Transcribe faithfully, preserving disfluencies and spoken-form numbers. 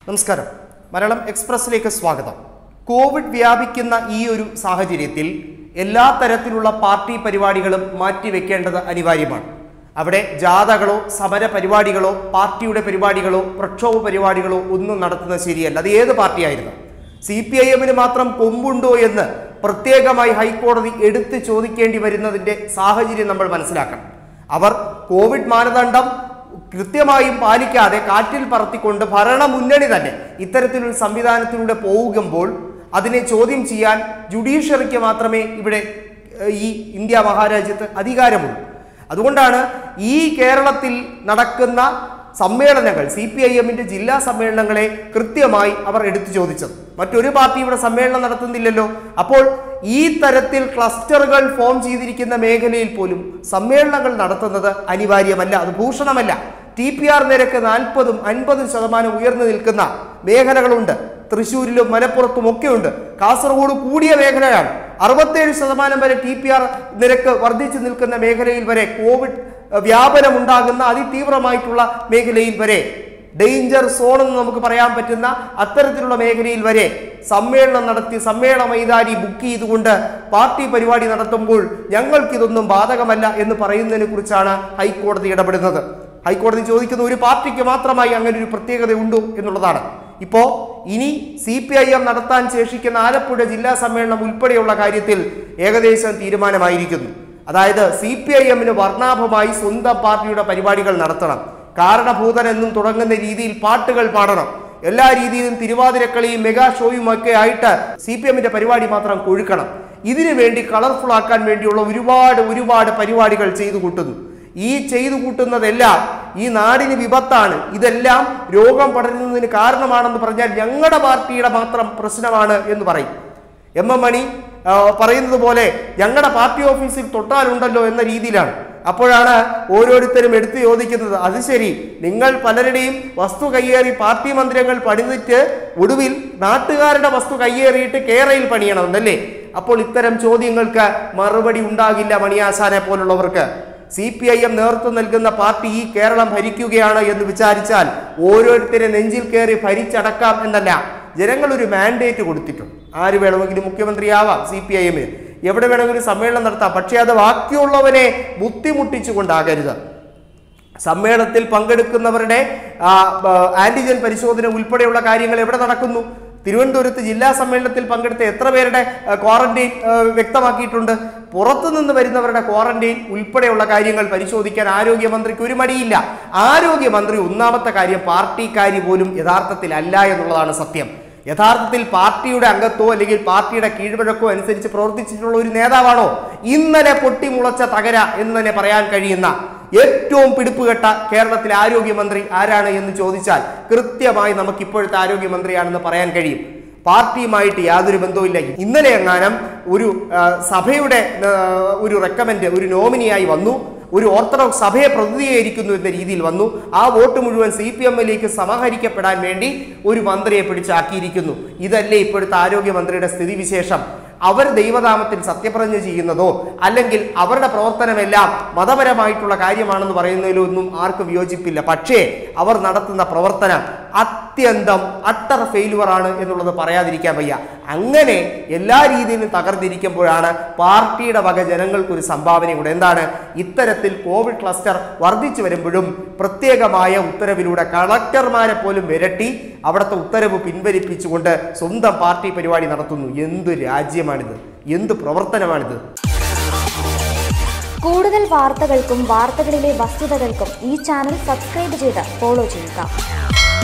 നമസ്കാരം. മലയാളം എക്സ്പ്രസിലേക്ക് സ്വാഗതം. കോവിഡ് വ്യാപിക്കുന്ന ഈ ഒരു സാഹചര്യത്തിൽ എല്ലാ തരത്തിലുള്ള പാർട്ടി പരിപാടികളും മാറ്റിവെക്കേണ്ടത് അനിവാര്യമാണ്. അവിടെ ജാഥകളോ സമര പരിപാടികളോ പാർട്ടിയുടെ പരിപാടികളോ പ്രക്ഷോഭ പരിപാടികളോ ഒന്നും നടത്തുന്നത് ശരിയല്ല. അത് ഏത് പാർട്ടിയായിരുന്നു. സി പി ഐ എമ്മിന് മാത്രം കൊമ്പുണ്ടോ എന്ന് പ്രത്യേകമായി ഹൈക്കോടതി എടുത്ത് ചോദിക്കേണ്ടി വരുന്നതിൻ്റെ സാഹചര്യം നമ്മൾ മനസ്സിലാക്കണം. അവർ കോവിഡ് മാനദണ്ഡം കൃത്യമായും പാലിക്കാതെ കാറ്റിൽ പറത്തിക്കൊണ്ട് ഭരണമുന്നണി തന്നെ ഇത്തരത്തിലൊരു സംവിധാനത്തിലൂടെ പോകുമ്പോൾ അതിനെ ചോദ്യം ചെയ്യാൻ ജുഡീഷ്യറിക്ക് മാത്രമേ ഇവിടെ ഈ ഇന്ത്യ മഹാരാജ്യത്ത് അധികാരമുള്ളൂ. അതുകൊണ്ടാണ് ഈ കേരളത്തിൽ നടക്കുന്ന സമ്മേളനങ്ങൾ, സി പി ഐ എമ്മിൻ്റെ ജില്ലാ സമ്മേളനങ്ങളെ കൃത്യമായി അവർ എടുത്തു ചോദിച്ചത്. മറ്റൊരു പാർട്ടി ഇവിടെ സമ്മേളനം നടത്തുന്നില്ലല്ലോ. അപ്പോൾ ഈ തരത്തിൽ ക്ലസ്റ്ററുകൾ ഫോം ചെയ്തിരിക്കുന്ന മേഖലയിൽ പോലും സമ്മേളനങ്ങൾ നടത്തുന്നത് അനിവാര്യമല്ല, അത് ഭൂഷണമല്ല. ടി പി ആർ നിരക്ക് നാൽപ്പതും അൻപതും ശതമാനം ഉയർന്നു നിൽക്കുന്ന മേഖലകളുണ്ട്. തൃശ്ശൂരിലും മലപ്പുറത്തും ഒക്കെയുണ്ട്. കാസർഗോഡ് കൂടിയ മേഖലയാണ്. അറുപത്തേഴ് ശതമാനം വരെ ടി പി ആർ നിരക്ക് വർദ്ധിച്ചു നിൽക്കുന്ന മേഖലയിൽ വരെ, കോവിഡ് വ്യാപനം ഉണ്ടാകുന്ന അതിതീവ്രമായിട്ടുള്ള മേഖലയിൽ വരെ, ഡേഞ്ചർ സോൺ എന്ന് നമുക്ക് പറയാൻ പറ്റുന്ന അത്തരത്തിലുള്ള മേഖലയിൽ വരെ സമ്മേളനം നടത്തി സമ്മേളന മൈതാനി ബുക്ക് ചെയ്തുകൊണ്ട് പാർട്ടി പരിപാടി നടത്തുമ്പോൾ ഞങ്ങൾക്കിതൊന്നും ബാധകമല്ല എന്ന് പറയുന്നതിനെ കുറിച്ചാണ് ഹൈക്കോടതി ഇടപെടുന്നത്. ഹൈക്കോടതി ചോദിക്കുന്ന ഒരു പാർട്ടിക്ക് മാത്രമായി അങ്ങനെ ഒരു പ്രത്യേകത ഉണ്ടോ എന്നുള്ളതാണ്. ഇപ്പോൾ ഇനി സി പി ഐ എം നടത്താൻ ശേഷിക്കുന്ന ആലപ്പുഴ ജില്ലാ സമ്മേളനം ഉൾപ്പെടെയുള്ള കാര്യത്തിൽ ഏകദേശം തീരുമാനമായിരിക്കുന്നു. അതായത് സി പി ഐ എമ്മിന് വർണ്ണാഭമായി സ്വന്തം പാർട്ടിയുടെ പരിപാടികൾ നടത്തണം. കാരണഭൂതൻ എന്നും തുടങ്ങുന്ന രീതിയിൽ പാട്ടുകൾ പാടണം. എല്ലാ രീതിയിലും തിരുവാതിരക്കളിയും മെഗാ ഷോയും ഒക്കെ ആയിട്ട് സി പി എമ്മിന്റെ പരിപാടി മാത്രം കൊഴുക്കണം. ഇതിനു വേണ്ടി കളർഫുൾ ആക്കാൻ വേണ്ടിയുള്ള ഒരുപാട് ഒരുപാട് പരിപാടികൾ ചെയ്തു കൂട്ടുന്നു. ഈ ചെയ്തു കൂട്ടുന്നതെല്ലാം ഈ നാടിന് വിപത്താണ്. ഇതെല്ലാം രോഗം പടരുന്നതിന് കാരണമാണെന്ന് പറഞ്ഞാൽ ഞങ്ങളുടെ പാർട്ടിയുടെ മാത്രം പ്രശ്നമാണ് എന്ന് പറയും. എം എം മണി പറയുന്നത് പോലെ ഞങ്ങളുടെ പാർട്ടി ഓഫീസിൽ തൊട്ടാലുണ്ടല്ലോ എന്ന രീതിയിലാണ്. അപ്പോഴാണ് ഓരോരുത്തരും എടുത്തു ചോദിക്കുന്നത്, അത് ശരി, നിങ്ങൾ പലരുടെയും വസ്തു കയ്യേറി പാർട്ടി മന്ദിരങ്ങൾ പണിതിട്ട് ഒടുവിൽ നാട്ടുകാരുടെ വസ്തു കയ്യേറിയിട്ട് കേരയിൽ പണിയണമെന്നല്ലേ? അപ്പോൾ ഇത്തരം ചോദ്യങ്ങൾക്ക് മറുപടി ഉണ്ടാകില്ല മണിയാശാനെ പോലുള്ളവർക്ക്. സി പി ഐ എം നേതൃത്വം നൽകുന്ന പാർട്ടി ഈ കേരളം ഭരിക്കുകയാണ് എന്ന് വിചാരിച്ചാൽ ഓരോരുത്തരെ നെഞ്ചിൽ കയറി ഭരിച്ചടക്കാം എന്നല്ല. ജനങ്ങൾ ഒരു മാൻഡേറ്റ് കൊടുത്തിട്ടുണ്ട്. ആര് വേണമെങ്കിലും മുഖ്യമന്ത്രിയാവാം സി പി ഐ എമ്മിന്, എവിടെ വേണമെങ്കിലും സമ്മേളനം നടത്താം. പക്ഷേ അത് ബാക്കിയുള്ളവനെ ബുദ്ധിമുട്ടിച്ചുകൊണ്ടാകരുത്. സമ്മേളനത്തിൽ പങ്കെടുക്കുന്നവരുടെ ആന്റിജൻ പരിശോധന ഉൾപ്പെടെയുള്ള കാര്യങ്ങൾ എവിടെ നടക്കുന്നു? തിരുവനന്തപുരത്ത് ജില്ലാ സമ്മേളനത്തിൽ പങ്കെടുത്ത എത്ര പേരുടെ ക്വാറന്റൈൻ വ്യക്തമാക്കിയിട്ടുണ്ട്? പുറത്തുനിന്ന് വരുന്നവരുടെ ക്വാറന്റൈൻ ഉൾപ്പെടെയുള്ള കാര്യങ്ങൾ പരിശോധിക്കാൻ ആരോഗ്യമന്ത്രിക്ക് ഒരു മടിയില്ല. ആരോഗ്യമന്ത്രി ഒന്നാമത്തെ കാര്യം പാർട്ടിക്കാരി പോലും യഥാർത്ഥത്തിൽ അല്ല എന്നുള്ളതാണ് സത്യം. യഥാർത്ഥത്തിൽ പാർട്ടിയുടെ അംഗത്തോ അല്ലെങ്കിൽ പാർട്ടിയുടെ കീഴ്വഴക്കോ അനുസരിച്ച് പ്രവർത്തിച്ചിട്ടുള്ള ഒരു നേതാവാണോ? ഇന്നലെ പൊട്ടിമുളച്ച തകര എന്ന് തന്നെ പറയാൻ കഴിയുന്ന ഏറ്റവും പിടിപ്പുകെട്ട കേരളത്തിലെ ആരോഗ്യമന്ത്രി ആരാണ് എന്ന് ചോദിച്ചാൽ കൃത്യമായി നമുക്ക് ഇപ്പോഴത്തെ ആരോഗ്യമന്ത്രിയാണെന്ന് പറയാൻ കഴിയും. പാർട്ടിയുമായിട്ട് യാതൊരു ബന്ധവുമില്ല. ഇന്നലെ എങ്ങാനും ഒരു സഭയുടെ ഒരു റെക്കമെൻഡ് ഒരു നോമിനിയായി വന്നു, ഒരു ഓർത്തഡോക്സ് സഭയെ പ്രതിനിധീകരിക്കുന്നു എന്ന രീതിയിൽ വന്നു. ആ വോട്ട് മുഴുവൻ സി പി എമ്മിലേക്ക് സമാഹരിക്കപ്പെടാൻ വേണ്ടി ഒരു മന്ത്രിയെ പിടിച്ചാക്കിയിരിക്കുന്നു. ഇതല്ലേ ഇപ്പോഴത്തെ ആരോഗ്യമന്ത്രിയുടെ സ്ഥിതിവിശേഷം? അവർ ദൈവനാമത്തിൽ സത്യപ്രതിജ്ഞ ചെയ്യുന്നതോ അല്ലെങ്കിൽ അവരുടെ പ്രവർത്തനമെല്ലാം മതപരമായിട്ടുള്ള കാര്യമാണെന്ന് പറയുന്നതിലൊന്നും ആർക്കും വിയോജിപ്പില്ല. പക്ഷേ അവർ നടത്തുന്ന പ്രവർത്തനം അത്യന്തം അട്ടർ ഫെയിലുവർ ആണ് എന്നുള്ളത് പറയാതിരിക്കാൻ വയ്യ. അങ്ങനെ എല്ലാ രീതിയിലും തകർന്നിരിക്കുമ്പോഴാണ് പാർട്ടിയുടെ വക ജനങ്ങൾക്കൊരു സംഭാവനയുണ്ട്. എന്താണ്? ഇത്തരത്തിൽ കോവിഡ് ക്ലസ്റ്റർ വർദ്ധിച്ചു വരുമ്പോഴും പ്രത്യേകമായ ഉത്തരവിലൂടെ കളക്ടർമാരെ പോലും വിരട്ടി അവിടുത്തെ ഉത്തരവ് പിൻവലിപ്പിച്ചുകൊണ്ട് സ്വന്തം പാർട്ടി പരിപാടി നടത്തുന്നു. എന്ത് രാജ്യമാണിത്? എന്ത് പ്രവർത്തനമാണിത്? കൂടുതൽ വാർത്തകൾക്കും വാർത്തകളിലെ വസ്തുതകൾക്കും ഈ ചാനൽ സബ്സ്ക്രൈബ് ചെയ്ത് ഫോളോ ചെയ്യുക.